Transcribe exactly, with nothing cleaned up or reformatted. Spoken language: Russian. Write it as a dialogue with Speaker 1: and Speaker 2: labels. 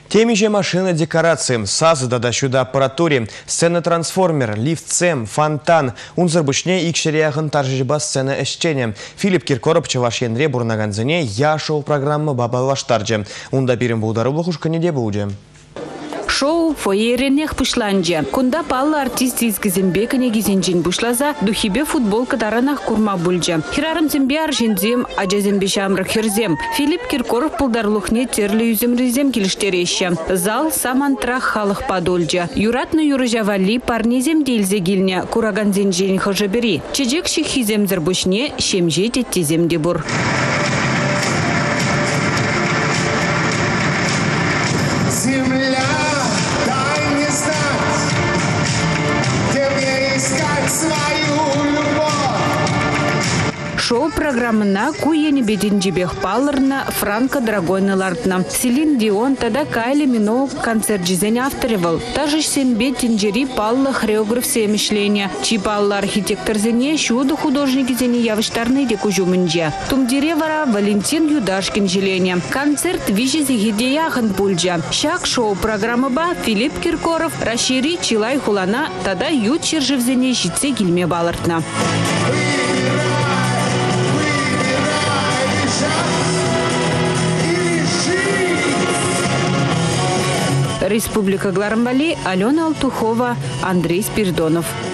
Speaker 1: Теми же машины декорации, сазыда да сюда аппаратуре, сцена-трансформер, лифт-цем, фонтан, унзарбучне и кшеряхын таржиба сцена эшчене. Филипп Киркоров чаваш ендре бурнаганзыне я шоу-программы бабалаштарджи. Унда бирим будару блохушкане де буде.
Speaker 2: Шоу фойеренех пушланджа. Кунда палла артист из Газембекане гизенджин бушлаза, духибе футбол катаранах курма бульджа. Хирарам зембе аржинзем, аджазембе шамрак хирзем. Филипп Киркоров пулдарлухне терли юзем ризем килиштереща. Зал самантрах халах падольджа. Юратны юрыжавали парнезем дельзе гильня, кураганзенджин хожабери. Чеджек шихизем зарбушне, шемже теттезем дебур. Шоу-программы на куяне бединджибех паларна Франко Драгойна лартна. Селин Дион тогда Кайли Мино концерт жизнь авторевал. Также сембе тинджери палла хореограф мышления. Чи палла архитектор зене шуду художники зене явыштарны декужумынджа. Тумдеревара Валентин Юдашкин желение. Концерт вижи зигидеяхан пульджа. Шак шоу-программы ба Филипп Киркоров расшири Чилай Хулана тогда ют чержив зене жице гильме балартна. Республика Гларамбали, Алена Алтухова, Андрей Спиридонов.